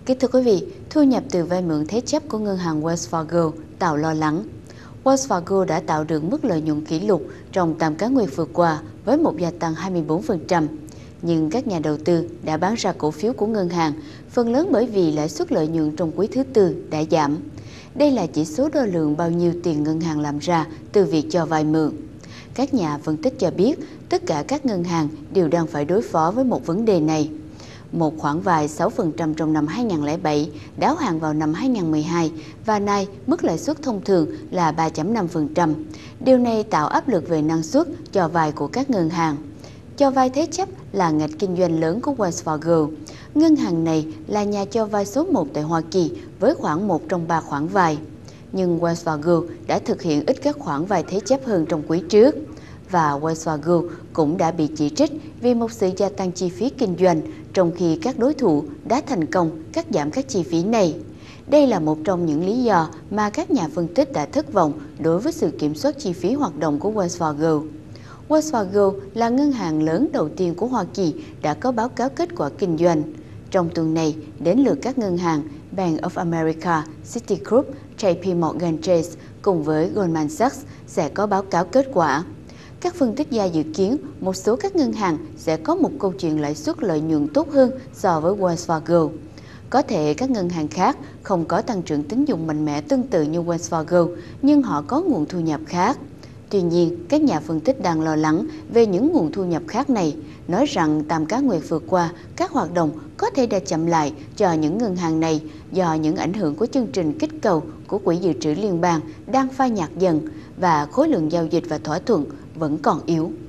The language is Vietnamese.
Kính thưa quý vị, thu nhập từ vay mượn thế chấp của ngân hàng Wells Fargo tạo lo lắng. Wells Fargo đã tạo được mức lợi nhuận kỷ lục trong 8 cá nguyệt vừa qua với một gia tăng 24%. Nhưng các nhà đầu tư đã bán ra cổ phiếu của ngân hàng, phần lớn bởi vì lãi suất lợi nhuận trong quý thứ tư đã giảm. Đây là chỉ số đo lường bao nhiêu tiền ngân hàng làm ra từ việc cho vay mượn. Các nhà phân tích cho biết tất cả các ngân hàng đều đang phải đối phó với một vấn đề này. Một khoản vay 6% trong năm 2007 đáo hạn vào năm 2012 và nay mức lãi suất thông thường là 3,5%. Điều này tạo áp lực về năng suất cho vay của các ngân hàng. Cho vay thế chấp là ngạch kinh doanh lớn của Wells Fargo. Ngân hàng này là nhà cho vay số 1 tại Hoa Kỳ với khoảng 1 trong 3 khoản vay. Nhưng Wells Fargo đã thực hiện ít các khoản vay thế chấp hơn trong quý trước. Và Wells Fargo cũng đã bị chỉ trích vì một sự gia tăng chi phí kinh doanh, trong khi các đối thủ đã thành công cắt giảm các chi phí này. Đây là một trong những lý do mà các nhà phân tích đã thất vọng đối với sự kiểm soát chi phí hoạt động của Wells Fargo. Wells Fargo là ngân hàng lớn đầu tiên của Hoa Kỳ đã có báo cáo kết quả kinh doanh. Trong tuần này, đến lượt các ngân hàng Bank of America, Citigroup, JP Morgan Chase cùng với Goldman Sachs sẽ có báo cáo kết quả. Các phân tích gia dự kiến một số các ngân hàng sẽ có một câu chuyện lãi suất lợi nhuận tốt hơn so với Wells Fargo. Có thể các ngân hàng khác không có tăng trưởng tín dụng mạnh mẽ tương tự như Wells Fargo, nhưng họ có nguồn thu nhập khác. Tuy nhiên, các nhà phân tích đang lo lắng về những nguồn thu nhập khác này, nói rằng 8 cá nguyệt vừa qua, các hoạt động có thể đã chậm lại cho những ngân hàng này do những ảnh hưởng của chương trình kích cầu của Quỹ dự trữ liên bang đang phai nhạt dần và khối lượng giao dịch và thỏa thuận vẫn còn yếu.